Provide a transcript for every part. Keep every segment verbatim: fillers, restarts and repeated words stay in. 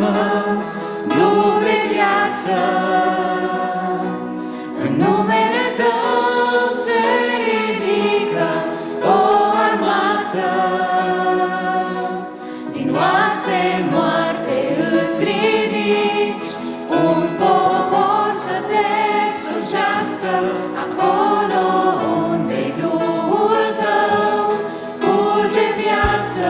proclamăm, duh de viață. În numele Tău se ridică o armată, din oase moarte îți ridici un popor să te slujească. Acolo unde-i Duhul Tău curge viață.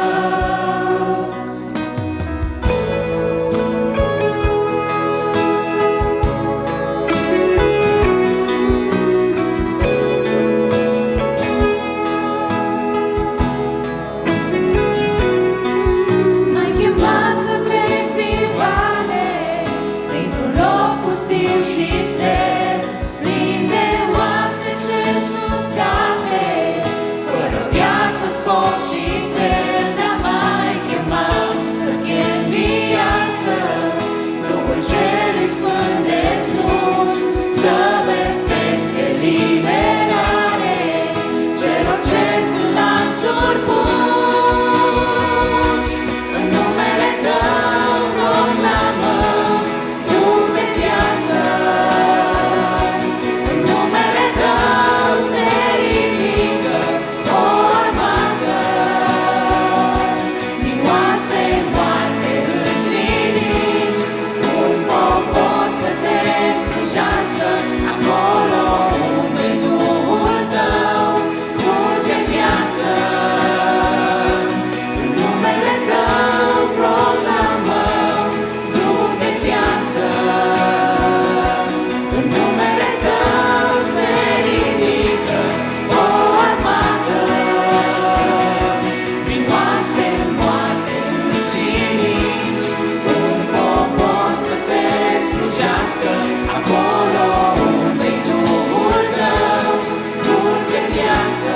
M-ai chemat să trec prin vale, printr-un loc pustiu și ster, plin de oase ce sunt uscate, fără viață, scop și țel. Dar m-ai chemat să chem viață, Duhul Celui Sfânt de sus, să vestesc eliberare celor ce sunt lanțuri puși. În numele Tău proclamăm, duh de viață. În numele Tău se ridică o armată, din oase moarte îți ridici un popor să te slujească. Acolo unde-i Duhul Tău curge viață. În numele Tău proclamăm, duh de viață. În numele Tău se ridică o armată, din oase moarte îți ridici un popor să te slujească. Acolo unde-i Duhul Tău curge viață.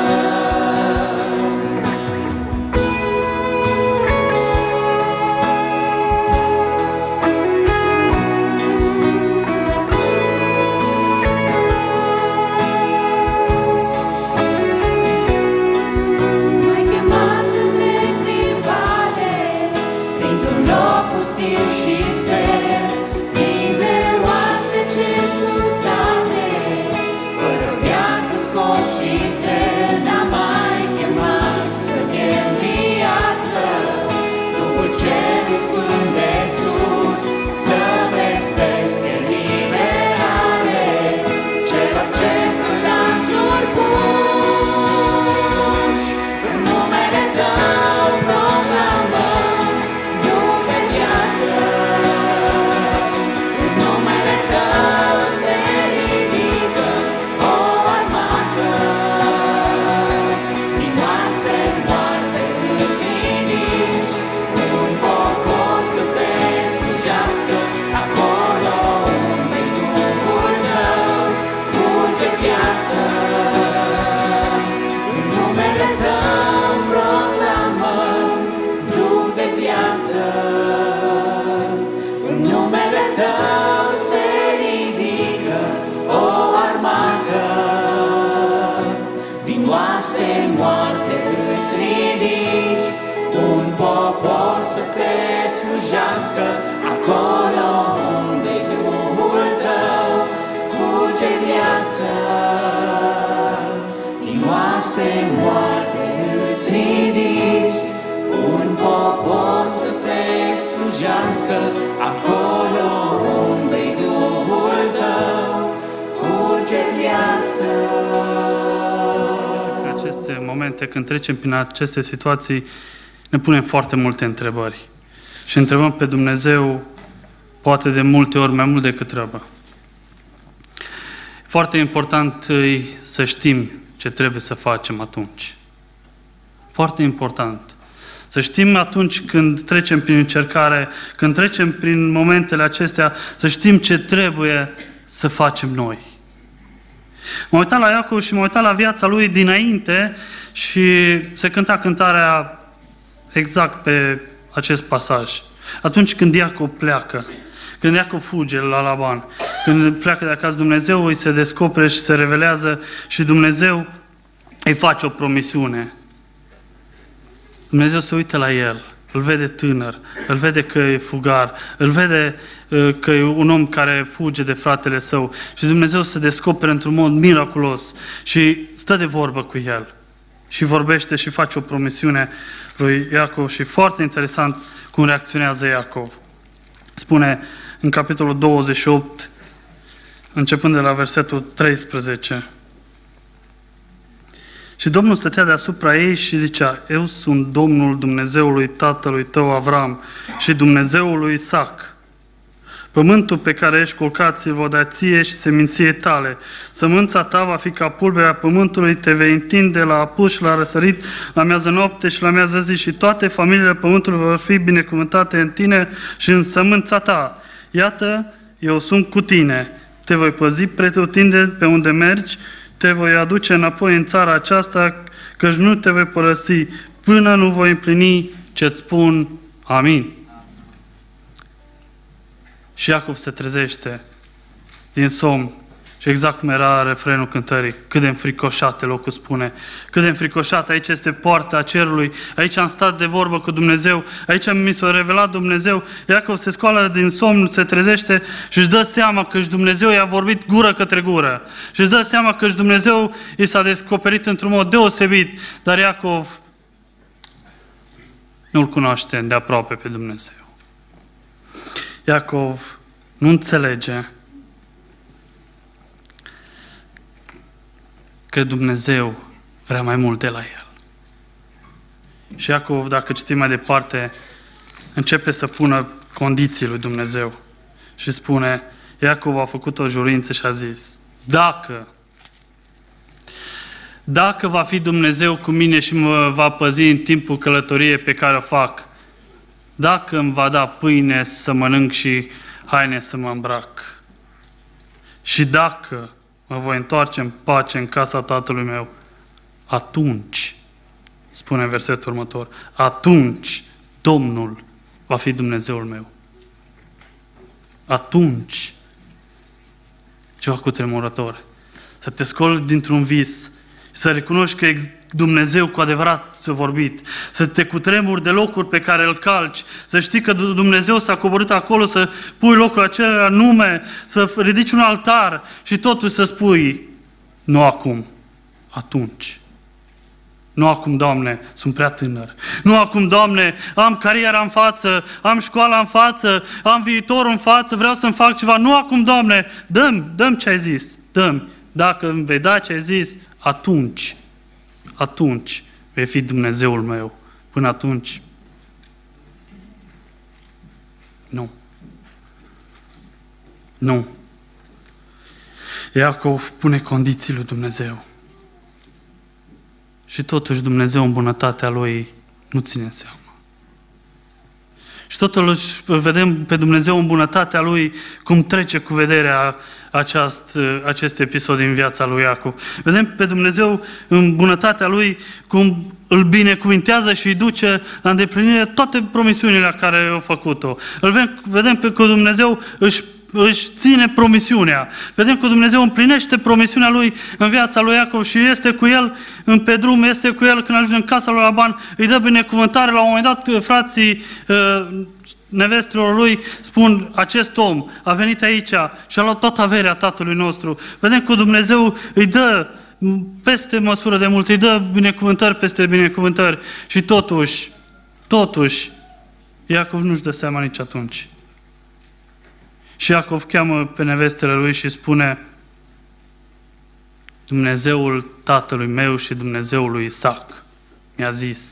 M-ai chemat să trec prin vale, printr-un loc pustiu și ster, plin de oase ce sunt uscate, fără viață, scop și țel. Dar m-ai chemat să chem viață, Duhul Celui Sfânt de sus, să vestesc eliberare celor ce sunt lanțuri puși. În numele Tău proclamăm, duh de viață. În numele Tău se ridică o armată, din oase moarte îți ridici un popor să te slujească. Acolo unde-i Duhul Tău curge viață. În numele Tău proclamăm, duh de viață. În numele Tău se ridică o armată, din oase moarte îți ridici un popor să te slujească. Acolo unde-i Duhul Tău curge viață, din oase moarte îți ridici un popor să te slujească. Acolo unde-i Duhul Tău curge viață. În aceste momente, când trecem prin aceste situații, ne punem foarte multe întrebări. Și întrebăm pe Dumnezeu, poate de multe ori mai mult decât trebuie. Foarte important e să știm ce trebuie să facem atunci. Foarte important. Să știm atunci când trecem prin încercare, când trecem prin momentele acestea, să știm ce trebuie să facem noi. M-am uitat la Iacov și m-am uitat la viața lui dinainte și se cânta cântarea exact pe acest pasaj. Atunci când Iacov pleacă, când Iacov fuge la Laban, când pleacă de acasă, Dumnezeu îi se descopere și se revelează și Dumnezeu îi face o promisiune. Dumnezeu se uită la el îl vede tânăr, îl vede că e fugar, îl vede că e un om care fuge de fratele său și Dumnezeu se descoperă într-un mod miraculos și stă de vorbă cu el și vorbește și face o promisiune lui Iacov și foarte interesant cum reacționează Iacov. Spune în capitolul douăzeci și opt, începând de la versetul treisprezece. Și Domnul stătea deasupra ei și zicea: Eu sunt Domnul Dumnezeului tatălui tău Avram și Dumnezeul lui Isaac. Pământul pe care ești culcat îl voi da ție și seminției tale. Sămânța ta va fi ca pulberea pământului, te vei întinde la apus și la răsărit, la miază noapte și la miază zi și toate familiile pământului vor fi binecuvântate în tine și în sămânța ta. Iată, eu sunt cu tine, te voi păzi pretutindeni pe unde mergi, te voi aduce înapoi în țara aceasta, căci nu te voi părăsi până nu voi împlini ce-ți spun. Amin. Și Iacov se trezește din somn și exact cum era refrenul cântării, cât de înfricoșate locul spune, cât de înfricoșat, aici este poarta cerului, aici am stat de vorbă cu Dumnezeu, aici mi s-a revelat Dumnezeu. Iacov se scoală din somn, se trezește și își dă seama că și Dumnezeu i-a vorbit gură către gură și își dă seama că și Dumnezeu i s-a descoperit într-un mod deosebit, dar Iacov nu-L cunoaște de aproape pe Dumnezeu. Iacov nu înțelege că Dumnezeu vrea mai mult de la el. Și Iacov, dacă citim mai departe, începe să pună condiții lui Dumnezeu. Și spune, Iacov a făcut o jurință și a zis, dacă, dacă va fi Dumnezeu cu mine și mă va păzi în timpul călătoriei pe care o fac, dacă îmi va da pâine să mănânc și haine să mă îmbrac, și dacă mă voi întoarce în pace în casa tatălui meu, atunci, spune versetul următor, atunci Domnul va fi Dumnezeul meu. Atunci, ceva cutremurător, să te scoli dintr-un vis, să recunoști că Dumnezeu cu adevărat ți-a vorbit, să te cutremuri de locuri pe care îl calci, să știi că Dumnezeu s-a coborât acolo, să pui locul acela nume, să ridici un altar și totuși să spui, nu acum, atunci. Nu acum, Doamne, sunt prea tânăr. Nu acum, Doamne, am cariera în față, am școala în față, am viitorul în față, vreau să-mi fac ceva. Nu acum, Doamne, dă-mi, dă-mi ce ai zis, dă-mi. Dacă îmi vei da ce ai zis, atunci, atunci vei fi Dumnezeul meu. Până atunci, nu. Nu. Iacov pune condiții lui Dumnezeu. Și totuși Dumnezeu în bunătatea Lui nu ține seama. Și totuși vedem pe Dumnezeu în bunătatea Lui cum trece cu vederea aceast, acest episod din viața lui Iacov. Vedem pe Dumnezeu în bunătatea Lui cum îl binecuvintează și îi duce la îndeplinire toate promisiunile care i-au făcut-o. Îl vedem, vedem pe că Dumnezeu își își ține promisiunea. Vedem că Dumnezeu împlinește promisiunea Lui în viața lui Iacov și este cu el pe drum, este cu el când ajunge în casa lui Laban, îi dă binecuvântare. La un moment dat, frații nevestelor lui spun, acest om a venit aici și a luat toată averea tatălui nostru. Vedem că Dumnezeu îi dă peste măsură de mult, îi dă binecuvântări peste binecuvântări și totuși, totuși, Iacov nu-și dă seama nici atunci. Și Iacov cheamă pe nevestele lui și spune, Dumnezeul tatălui meu și Dumnezeul lui Isaac mi-a zis.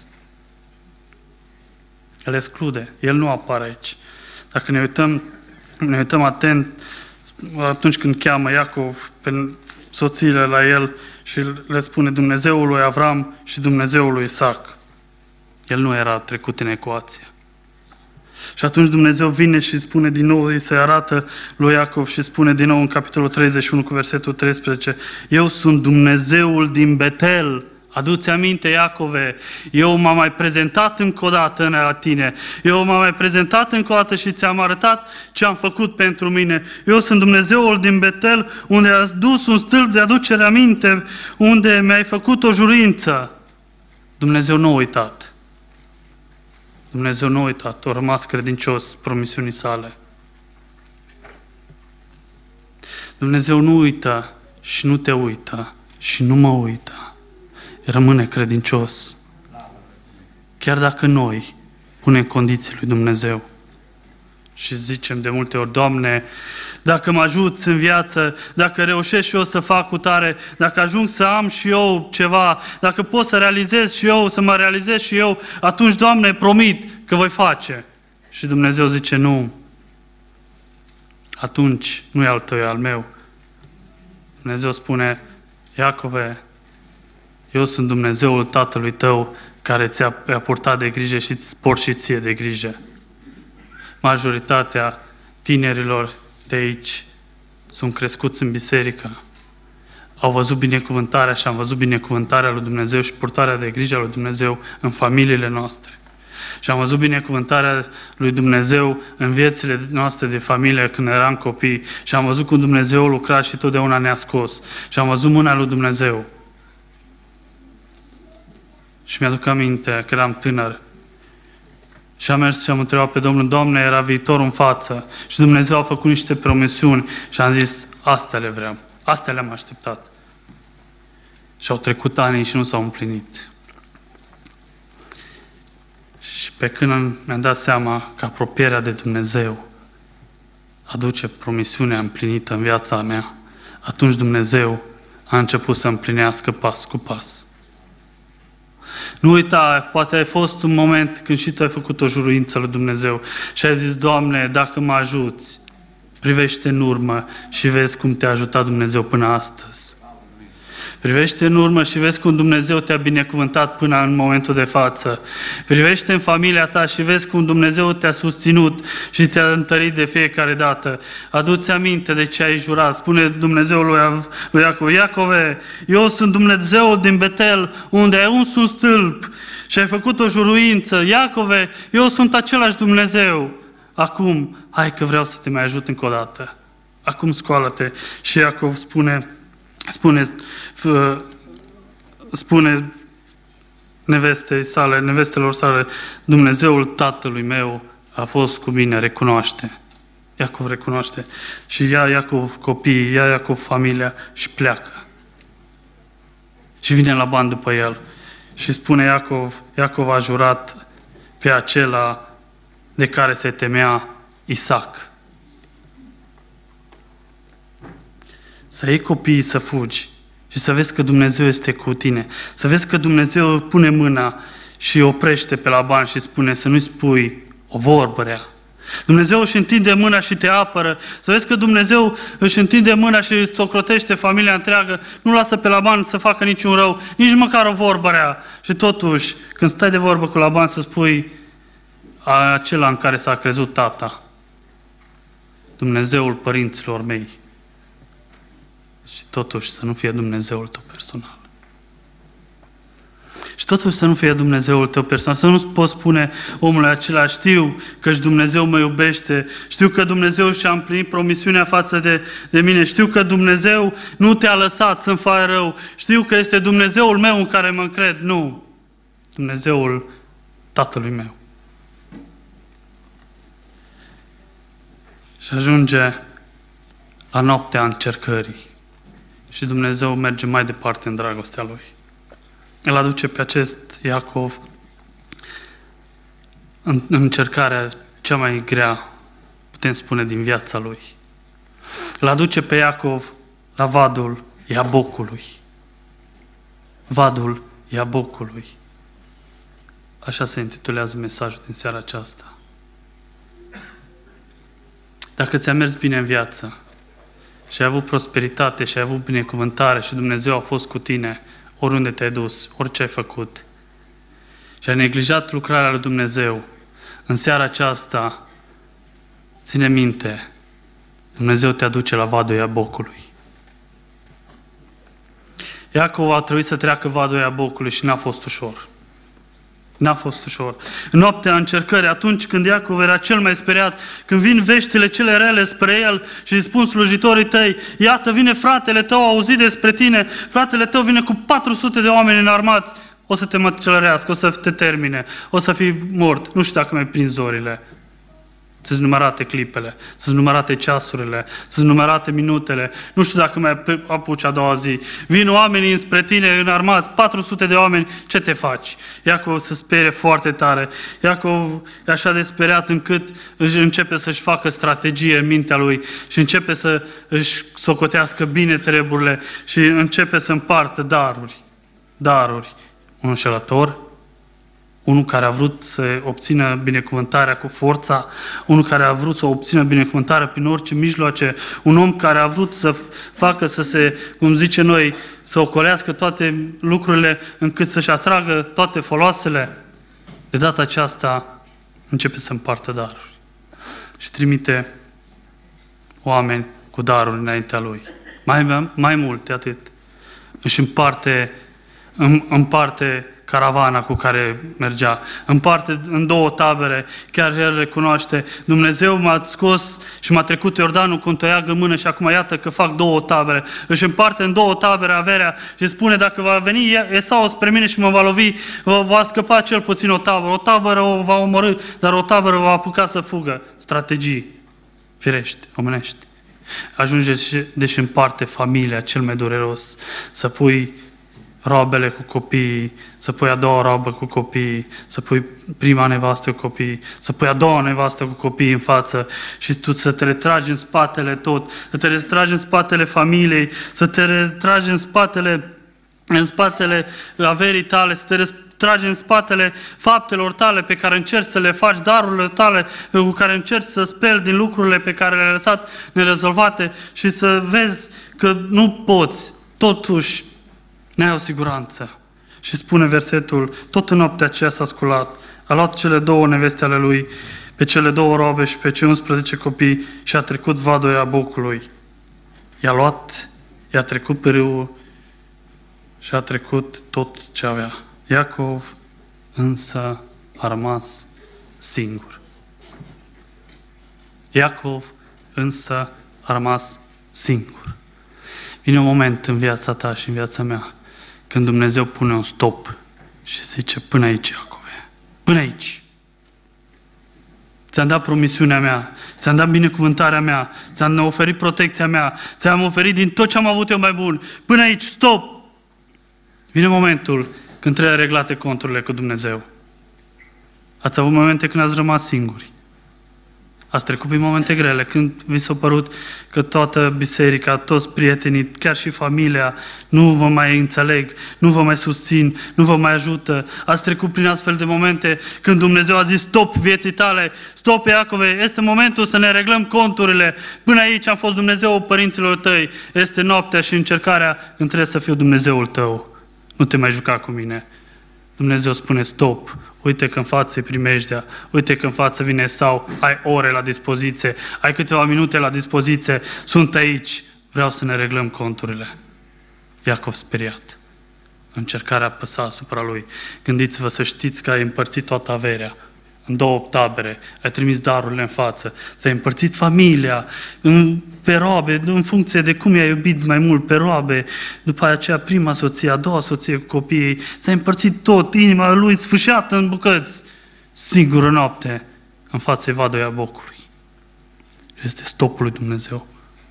El exclude, el nu apare aici. Dacă ne uităm, ne uităm atent atunci când cheamă Iacov pe soțiile la el și le spune Dumnezeul lui Avram și Dumnezeul lui Isaac. El nu era trecut în ecuație. Și atunci Dumnezeu vine și spune din nou, îi se arată lui Iacov și spune din nou în capitolul treizeci și unu cu versetul treisprezece, eu sunt Dumnezeul din Betel. Adu-ți aminte, Iacove, eu m-am mai prezentat încă o dată la tine, eu m-am mai prezentat încă o dată și ți-am arătat ce am făcut pentru mine. Eu sunt Dumnezeul din Betel, unde ați dus un stâlp de aducere aminte, unde mi-ai făcut o jurință. Dumnezeu nu a uitat. Dumnezeu nu a uitat, a rămas credincios promisiunii sale. Dumnezeu nu uită și nu te uită și nu mă uită. Rămâne credincios. Chiar dacă noi punem condiții lui Dumnezeu și zicem de multe ori, Doamne, dacă mă ajuți în viață, dacă reușesc și eu să fac cu tare, dacă ajung să am și eu ceva, dacă pot să realizez și eu, să mă realizez și eu, atunci, Doamne, promit că voi face. Și Dumnezeu zice, nu. Atunci nu e al tău, e al meu. Dumnezeu spune, Iacove, eu sunt Dumnezeul tatălui tău care ți-a purtat de grijă și îți port și ție de grijă. Majoritatea tinerilor de aici sunt crescuți în biserică. Au văzut binecuvântarea și am văzut binecuvântarea lui Dumnezeu și purtarea de grijă a lui Dumnezeu în familiile noastre. Și am văzut binecuvântarea lui Dumnezeu în viețile noastre de familie când eram copii. Și am văzut cum Dumnezeu a lucrat și totdeauna ne-a scos. Și am văzut mâna lui Dumnezeu. Și mi-aduc aminte că eram tânăr. Și am mers și am întrebat pe Domnul, Doamne, era viitorul în față. Și Dumnezeu a făcut niște promisiuni și am zis, astea le vreau. Astea le-am așteptat. Și au trecut ani și nu s-au împlinit. Și pe când mi-am dat seama că apropierea de Dumnezeu aduce promisiunea împlinită în viața mea, atunci Dumnezeu a început să împlinească pas cu pas. Nu uita, poate ai fost un moment când și tu ai făcut o juruință lui Dumnezeu și ai zis, Doamne, dacă mă ajuți, privește în urmă și vezi cum te-a ajutat Dumnezeu până astăzi. Privește în urmă și vezi cum Dumnezeu te-a binecuvântat până în momentul de față. Privește în familia ta și vezi cum Dumnezeu te-a susținut și te-a întărit de fiecare dată. Adu-ți aminte de ce ai jurat. Spune Dumnezeul lui, lui Iacov, Iacove, eu sunt Dumnezeul din Betel, unde ai uns un stâlp și ai făcut o juruință. Iacove, eu sunt același Dumnezeu. Acum, hai că vreau să te mai ajut încă o dată. Acum scoală-te. Și Iacov spune... Spune, spune nevestei sale, nevestelor sale, Dumnezeul tatălui meu a fost cu mine, recunoaște. Iacov recunoaște. Și ia Iacov copiii, ia Iacov familia și pleacă. Și vine Laban după el. Și spune Iacov, Iacov a jurat pe acela de care se temea Isaac. Să iei copiii să fugi și să vezi că Dumnezeu este cu tine. Să vezi că Dumnezeu pune mâna și oprește pe Laban și spune să nu-i spui o vorbă rea. Dumnezeu își întinde mâna și te apără. Să vezi că Dumnezeu își întinde mâna și îți ocrotește familia întreagă. Nu lasă pe Laban să facă niciun rău, nici măcar o vorbă rea. Și totuși, când stai de vorbă cu Laban, să spui acela în care s-a crezut tata. Dumnezeul părinților mei. Și totuși să nu fie Dumnezeul tău personal. Și totuși să nu fie Dumnezeul tău personal. Să nu poți spune omului acela, știu că și Dumnezeu mă iubește, știu că Dumnezeu și-a împlinit promisiunea față de, de mine, știu că Dumnezeu nu te-a lăsat să-mi faci rău, știu că este Dumnezeul meu în care mă încred. Nu. Dumnezeul tatălui meu. Și ajunge la noaptea încercării. Și Dumnezeu merge mai departe în dragostea Lui. Îl aduce pe acest Iacov în încercarea cea mai grea, putem spune, din viața lui. Îl aduce pe Iacov la vadul Iabocului. Vadul Iabocului. Așa se intitulează mesajul din seara aceasta. Dacă ți-a mers bine în viață, și ai avut prosperitate și ai avut binecuvântare și Dumnezeu a fost cu tine oriunde te-ai dus, orice ai făcut și ai neglijat lucrarea lui Dumnezeu, în seara aceasta, ține minte, Dumnezeu te aduce la vadul Iabocului. Iacov a trebuit să treacă vadul Iabocului și n-a fost ușor. N-a fost ușor. În noaptea încercării, atunci când Iacov era cel mai speriat, când vin veștile cele rele spre el și îi spun slujitorii tăi, iată, vine fratele tău, a auzit despre tine, fratele tău vine cu patru sute de oameni înarmați. O să te măcelărească, o să te termine, o să fii mort. Nu știu dacă mai prind zorile. Sunt numărate clipele, sunt numărate ceasurile, sunt numărate minutele. Nu știu dacă mai apuci a doua zi. Vin oamenii înspre tine înarmați, patru sute de oameni, ce te faci? Iacov se sperie foarte tare. Iacov e așa de speriat încât își începe să-și facă strategie în mintea lui și începe să își socotească bine treburile și începe să împartă daruri. Daruri. Un înșelător, unul care a vrut să obțină binecuvântarea cu forța, unul care a vrut să obțină binecuvântarea prin orice mijloace, un om care a vrut să facă să se, cum zice noi, să ocolească toate lucrurile încât să-și atragă toate foloasele. De data aceasta începe să împartă daruri și trimite oameni cu daruri înaintea lui. Mai, mai mult de atât. Își împarte, împarte caravana cu care mergea. Împarte în două tabere, chiar el recunoaște, Dumnezeu m-a scos și m-a trecut Iordanul cu un toiag în mână și acum iată că fac două tabere. Își împarte în două tabere averea și spune, dacă va veni Esau spre mine și mă va lovi, va scăpa cel puțin o tabără. O tabără o va omorî, dar o tabără va apuca să fugă. Strategii firești, omenești. Ajunge și, deși împarte familia cel mai dureros, să pui robele cu copiii, să pui a doua robă cu copiii, să pui prima nevastă cu copiii, să pui a doua nevastă cu copiii în față și tu să te retragi în spatele tot, să te retragi în spatele familiei, să te retragi în spatele, în spatele averii tale, să te retragi în spatele faptelor tale pe care încerci să le faci, darurile tale cu care încerci să speli din lucrurile pe care le-ai lăsat nerezolvate și să vezi că nu poți, totuși n-ai o siguranță. Și spune versetul, tot în noaptea aceea s-a sculat, a luat cele două neveste ale lui, pe cele două robe și pe cei unsprezece copii și a trecut vadul Iabocului. I-a luat, i-a trecut pe râu și a trecut tot ce avea. Iacov însă a rămas singur. Iacov însă a rămas singur. Vine un moment în viața ta și în viața mea când Dumnezeu pune un stop și zice, până aici, Iacove, până aici. Ți-am dat promisiunea mea, ți-am dat binecuvântarea mea, ți-am oferit protecția mea, ți-am oferit din tot ce am avut eu mai bun. Până aici, stop! Vine momentul când trebuie reglate conturile cu Dumnezeu. Ați avut momente când ați rămas singuri. Ați trecut prin momente grele, când vi s-a părut că toată biserica, toți prietenii, chiar și familia, nu vă mai înțeleg, nu vă mai susțin, nu vă mai ajută. Ați trecut prin astfel de momente când Dumnezeu a zis, stop vieții tale, stop Iacove, este momentul să ne reglăm conturile. Până aici am fost Dumnezeul părinților tăi, este noaptea și încercarea când trebuie să fiu Dumnezeul tău. Nu te mai juca cu mine. Dumnezeu spune, stop, uite că în față e primejdea, uite că în față vine Esau, ai ore la dispoziție, ai câteva minute la dispoziție, sunt aici, vreau să ne reglăm conturile. Iacov speriat. Încercarea apăsa asupra lui. Gândiți-vă să știți că ai împărțit toată averea în două tabere, ai trimis darurile în față, ți-ai împărțit familia în, pe roabe, în funcție de cum i-ai iubit mai mult pe roabe, după aceea prima soție, a doua soție cu copiii, ți-ai împărțit tot, inima lui sfâșiată în bucăți, singură noapte, în fața vadului Iabocului. Este stopul lui Dumnezeu.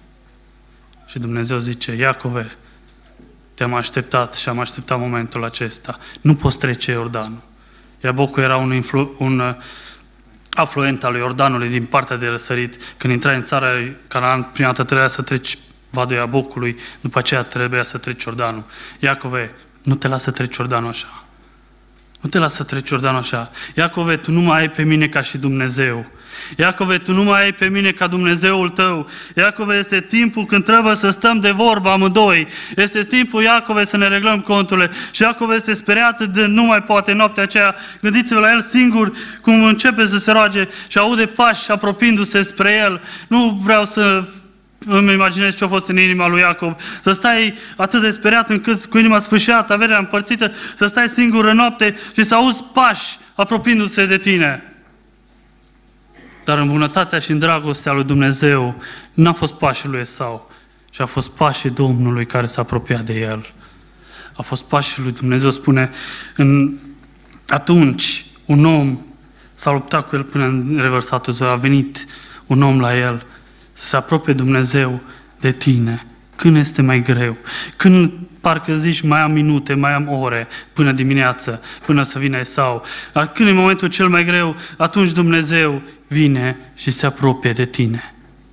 Și Dumnezeu zice, Iacove, te-am așteptat și am așteptat momentul acesta. Nu poți trece Iordanul. Iabocul era un, influ, un afluent al lui Iordanului din partea de răsărit. Când intrai în țara Canaan, prima dată trebuia să treci vadul Iabocului, după aceea trebuia să treci Iordanul. Iacove, nu te lasă să treci Iordanul așa. Nu te lasă să treci Iordanul așa. Iacove, tu nu mai ai pe mine ca și Dumnezeu. Iacove, tu nu mai ai pe mine ca Dumnezeul tău. Iacove, este timpul când trebuie să stăm de vorbă amândoi. Este timpul, Iacove, să ne reglăm conturile. Și Iacove este speriat de nu mai poate noaptea aceea. Gândiți-vă la el singur cum începe să se roage și aude pași apropiindu-se spre el. Nu vreau să îmi imaginez ce a fost în inima lui Iacov. Să stai atât de speriat încât cu inima sfâșiată, averea împărțită, să stai singur în noapte și să auzi pași apropiindu-se de tine. Dar în bunătatea și în dragostea lui Dumnezeu n-a fost pașii lui Esau, ci a fost pașii Domnului care s-a apropiat de el. a fost pașii lui Dumnezeu, spune, în, atunci un om s-a luptat cu el până în revărsatul zilor, a venit un om la el, să se apropie Dumnezeu de tine. Când este mai greu? Când parcă zici, mai am minute, mai am ore până dimineață, până să vină Esau. Când e momentul cel mai greu, atunci Dumnezeu vine și se apropie de tine.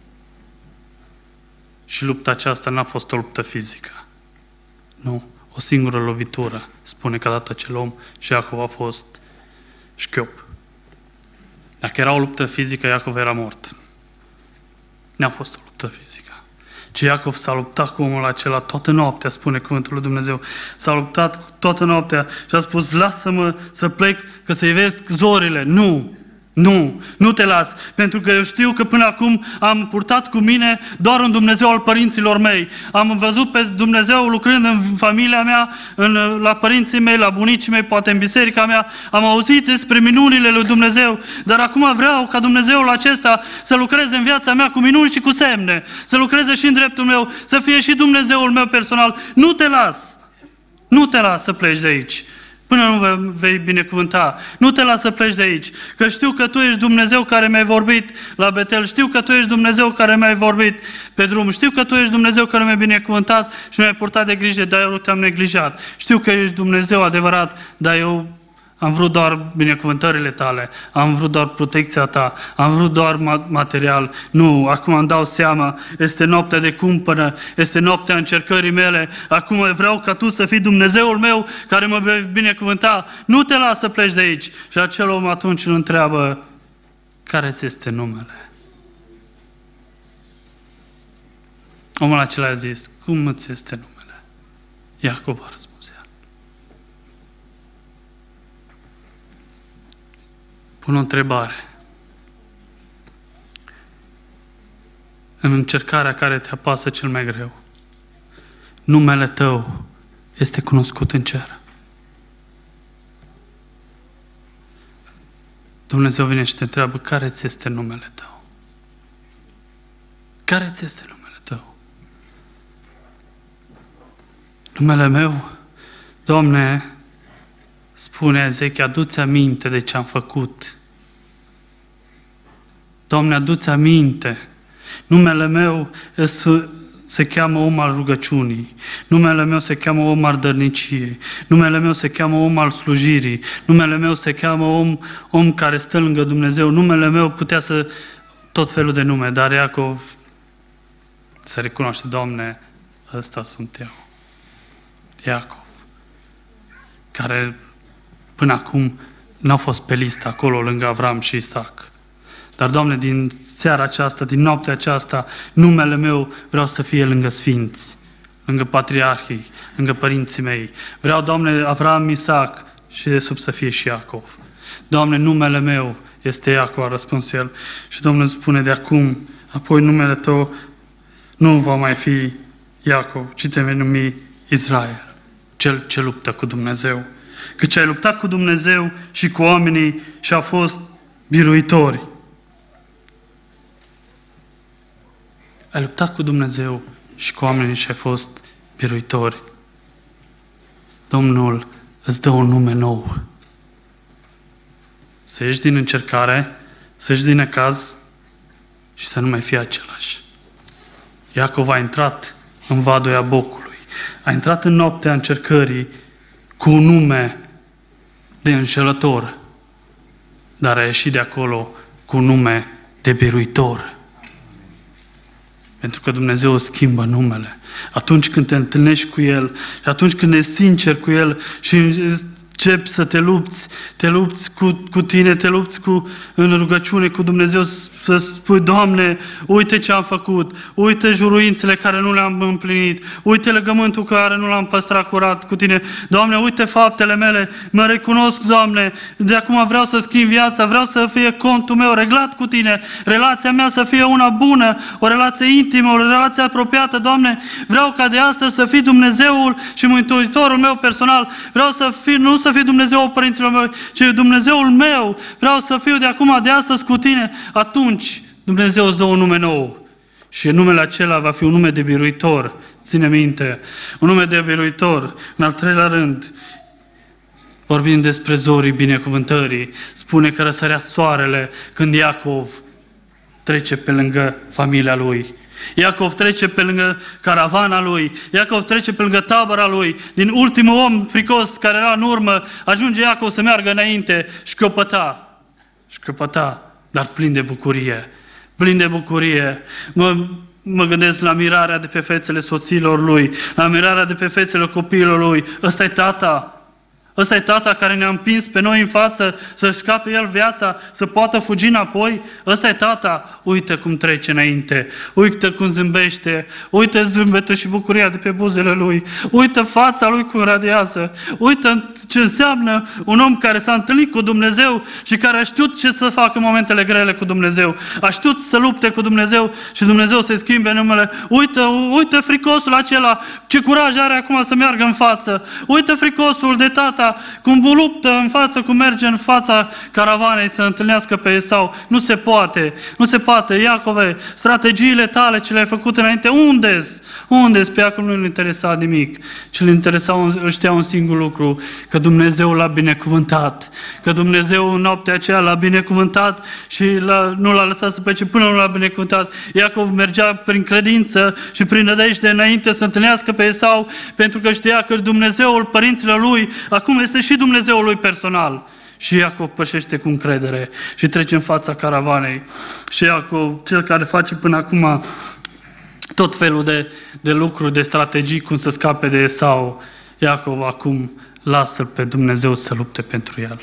Și lupta aceasta n-a fost o luptă fizică. Nu, o singură lovitură, spune că a dat acel om și Iacov a fost șchiop. Dacă era o luptă fizică, Iacov era mort. N-a fost o luptă fizică. Ci Iacov s-a luptat cu omul acela toată noaptea, spune cuvântul lui Dumnezeu. S-a luptat toată noaptea și a spus, lasă-mă să plec, că să-i vezi zorile. Nu! Nu, nu te las, pentru că eu știu că până acum am purtat cu mine doar un Dumnezeu al părinților mei. Am văzut pe Dumnezeu lucrând în familia mea, în, la părinții mei, la bunicii mei, poate în biserica mea. Am auzit despre minunile lui Dumnezeu, dar acum vreau ca Dumnezeul acesta să lucreze în viața mea cu minuni și cu semne, să lucreze și în dreptul meu, să fie și Dumnezeul meu personal. Nu te las, nu te las să pleci de aici. Până nu vei binecuvânta. Nu te lasă să pleci de aici. Că știu că Tu ești Dumnezeu care mi-ai vorbit la Betel. Știu că Tu ești Dumnezeu care mi-ai vorbit pe drum. Știu că Tu ești Dumnezeu care mi-ai binecuvântat și mi-ai purtat de grijă, dar eu te-am neglijat. Știu că ești Dumnezeu adevărat, dar eu am vrut doar binecuvântările Tale. Am vrut doar protecția Ta. Am vrut doar material. Nu, acum îmi dau seama. Este noaptea de cumpănă. Este noaptea încercării mele. Acum vreau ca Tu să fii Dumnezeul meu care mă vei binecuvânta. Nu te lasă să pleci de aici. Și acel om atunci îl întreabă, care ți este numele? Omul acela a zis, cum îți este numele? Iacov a răspuns. Pun o întrebare. În încercarea care te apasă cel mai greu, numele tău este cunoscut în cer. Dumnezeu vine și te întreabă, care ți este numele tău? Care ți este numele tău? Numele meu, Doamne, spune Ezechia, adu-ți aminte de ce am făcut. Doamne, adu-ți aminte. Numele meu este, se cheamă om al rugăciunii. Numele meu se cheamă om al dărniciei. Numele meu se cheamă om al slujirii. Numele meu se cheamă om, om care stă lângă Dumnezeu. Numele meu putea să... tot felul de nume, dar Iacov se recunoaște, Doamne, ăsta sunt eu. Iacov, care până acum n-au fost pe listă acolo lângă Avram și Isaac. Dar, Doamne, din seara aceasta, din noaptea aceasta, numele meu vreau să fie lângă sfinți, lângă patriarhii, lângă părinții mei. Vreau, Doamne, Avram, Isaac și de sub să fie și Iacov. Doamne, numele meu este Iacov, a răspuns el. Și Domnul spune de acum, apoi numele Tău nu va mai fi Iacov, ci te vei numi Israel, cel ce luptă cu Dumnezeu. Căci ai luptat cu Dumnezeu și cu oamenii și au fost biruitori. Ai luptat cu Dumnezeu și cu oamenii și ai fost biruitori. Domnul îți dă un nume nou. Să ieși din încercare, să ieși din necaz și să nu mai fie același. Iacov a intrat în vadul Iabocului. A intrat în noaptea încercării cu un nume de înșelător, dar a ieșit de acolo cu un nume de biruitor. Pentru că Dumnezeu schimbă numele. Atunci când te întâlnești cu El și atunci când ești sincer cu El și începi să te lupți, te lupți cu, cu tine, te lupți cu, în rugăciune cu Dumnezeu, să spui, Doamne, uite ce am făcut, uite juruințele care nu le-am împlinit, uite legământul care nu l-am păstrat curat cu Tine, Doamne, uite faptele mele, mă recunosc, Doamne, de acum vreau să schimb viața, vreau să fie contul meu reglat cu Tine, relația mea să fie una bună, o relație intimă, o relație apropiată, Doamne, vreau ca de astăzi să fii Dumnezeul și Mântuitorul meu personal, vreau să fii, nu să fii Dumnezeul părinților mei, ci Dumnezeul meu, vreau să fiu de acum, de astăzi cu Tine. Atunci Dumnezeu îți dă un nume nou Și numele acela va fi un nume de biruitor, ține minte, un nume de biruitor. În al treilea rând, vorbim despre zorii binecuvântării. Spune că răsărea soarele când Iacov trece pe lângă familia lui. Iacov trece pe lângă caravana lui, Iacov trece pe lângă tabăra lui, din ultimul om fricos care era în urmă, ajunge Iacov să meargă înainte, șchiopăta, șchiopăta, dar plin de bucurie, plin de bucurie. Mă, mă gândesc la mirarea de pe fețele soților lui, la mirarea de pe fețele copiilor lui. Ăsta e tata. Ăsta e tata care ne-a împins pe noi în față să scape el viața, să poată fugi înapoi. Ăsta e tata. Uite cum trece înainte. Uite cum zâmbește. Uite zâmbetul și bucuria de pe buzele lui. Uite fața lui cum radiază. Uite ce înseamnă un om care s-a întâlnit cu Dumnezeu și care a știut ce să facă în momentele grele cu Dumnezeu. A știut să lupte cu Dumnezeu și Dumnezeu să-i schimbe numele. Uite, uite fricosul acela, ce curaj are acum să meargă în față. Uite fricosul de tata, cum luptă în față, cum merge în fața caravanei să întâlnească pe Esau. Nu se poate, nu se poate. Iacove, strategiile tale ce le-ai făcut înainte, unde-s? Unde-s? Pe Iacov nu-l interesa nimic. Ce-l interesa, îl știa un singur lucru, că Dumnezeu l-a binecuvântat. Că Dumnezeu în noaptea aceea l-a binecuvântat și l-a, nu l-a lăsat să plece până nu l-a binecuvântat. Iacov mergea prin credință și prin nădejde înainte să întâlnească pe Esau, pentru că știa că Dumnezeul părinților lui acum este și Dumnezeul lui personal. Și Iacov pășește cu încredere și trece în fața caravanei. Și Iacov, cel care face până acum tot felul de, de lucruri, de strategii, cum să scape de Esau, Iacov acum lasă pe Dumnezeu să lupte pentru el.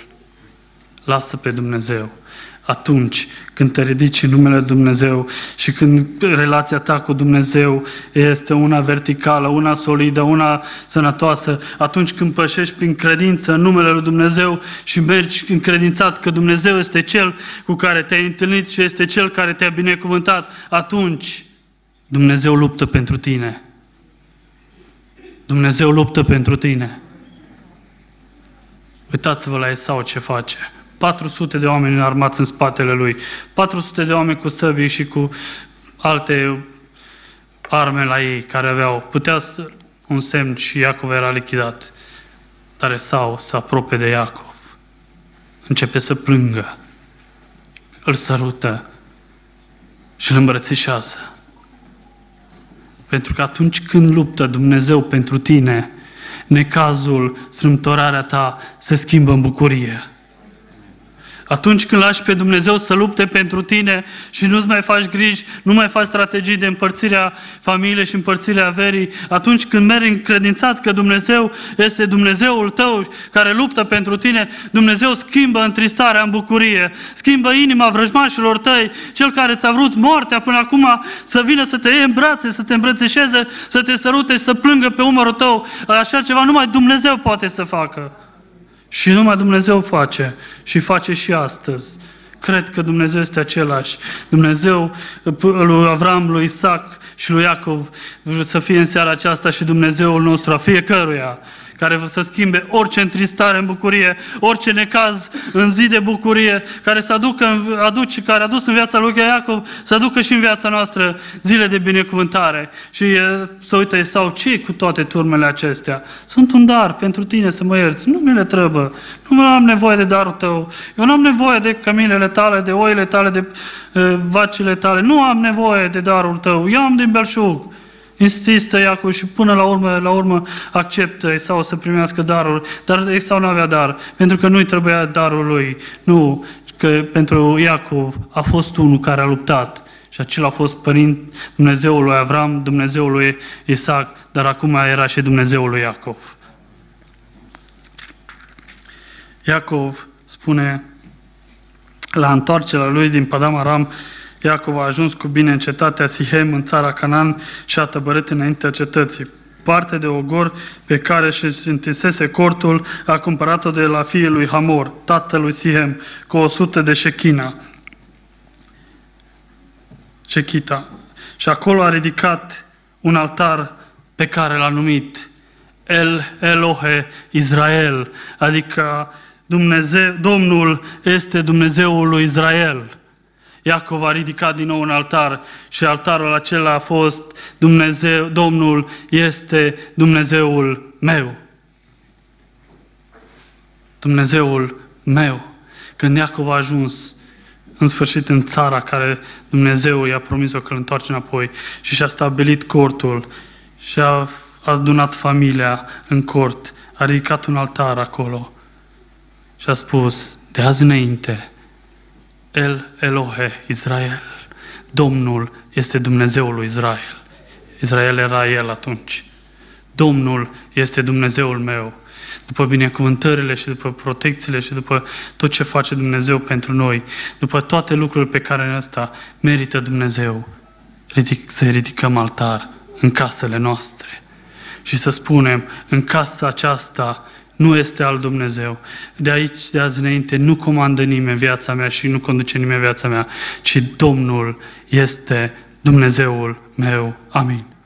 Lasă pe Dumnezeu. Atunci când te ridici în numele Dumnezeu și când relația ta cu Dumnezeu este una verticală, una solidă, una sănătoasă, atunci când pășești prin credință în numele lui Dumnezeu și mergi încredințat că Dumnezeu este Cel cu care te-ai întâlnit și este Cel care te-a binecuvântat, atunci Dumnezeu luptă pentru tine. Dumnezeu luptă pentru tine. Uitați-vă la Esau ce face. patru sute de oameni înarmați în spatele lui, patru sute de oameni cu săbii și cu alte arme la ei care aveau. Putea un semn și Iacov era lichidat. Dar Esau se apropie de Iacov. Începe să plângă. Îl sărută și îl îmbrățișează. Pentru că atunci când luptă Dumnezeu pentru tine, necazul, strâmtorarea ta se schimbă în bucurie. Atunci când lași pe Dumnezeu să lupte pentru tine și nu-ți mai faci griji, nu mai faci strategii de împărțirea familiei și împărțirea averii, atunci când mergi încredințat că Dumnezeu este Dumnezeul tău care luptă pentru tine, Dumnezeu schimbă întristarea în bucurie, schimbă inima vrăjmașilor tăi, cel care ți-a vrut moartea până acum să vină să te iei în brațe, să te îmbrățișeze, să te sărute și să plângă pe umărul tău. Așa ceva numai Dumnezeu poate să facă. Și numai Dumnezeu face și face și astăzi. Cred că Dumnezeu este același. Dumnezeu lui Avram, lui Isaac și lui Iacov să fie în seara aceasta și Dumnezeul nostru a fiecăruia, care să schimbe orice întristare în bucurie, orice necaz în zi de bucurie, care să aducă, aduce, care a adus în viața lui Iacov, să aducă și în viața noastră zile de binecuvântare. Și e, să uite Esau, ce cu toate turmele acestea? Sunt un dar pentru tine să mă ierți. Nu mi le trebuie. Nu am nevoie de darul tău. Eu nu am nevoie de căminele tale, de oile tale, de uh, vacile tale. Nu am nevoie de darul tău. Eu am din belșug. Insistă Iacov și până la urmă, la urmă acceptă Esau să primească darul, dar Esau nu avea dar, pentru că nu-i trebuia darul lui. Nu, că pentru Iacov a fost unul care a luptat și acela a fost părinte Dumnezeul lui Avram, Dumnezeul lui Isaac, dar acum era și Dumnezeul lui Iacov. Iacov spune, la întoarcerea lui din Padam Aram, Iacov a ajuns cu bine în cetatea Sihem, în țara Canaan, și a tăbărât înaintea cetății. Parte de ogor pe care și întinsese cortul, a cumpărat-o de la fiul lui Hamor, tatălui Sihem, cu o sută de șechina. Shechita. Și acolo a ridicat un altar pe care l-a numit El Elohe Israel, adică Dumnezeu, Domnul este Dumnezeul lui Israel. Iacov a ridicat din nou un altar și altarul acela a fost Dumnezeu, Domnul este Dumnezeul meu. Dumnezeul meu. Când Iacov a ajuns în sfârșit în țara care Dumnezeu i-a promis-o că îl întoarce înapoi și și-a stabilit cortul și a adunat familia în cort, a ridicat un altar acolo și a spus, de azi înainte, El Elohe Israel, Domnul este Dumnezeul lui Israel. Israel era el atunci. Domnul este Dumnezeul meu. După binecuvântările și după protecțiile și după tot ce face Dumnezeu pentru noi, după toate lucrurile pe care ăsta merită Dumnezeu, ridic, să ridicăm altar în casele noastre și să spunem, în casa aceasta nu este al Dumnezeu. De aici, de azi înainte, nu comandă nimeni viața mea și nu conduce nimeni viața mea, ci Domnul este Dumnezeul meu. Amin.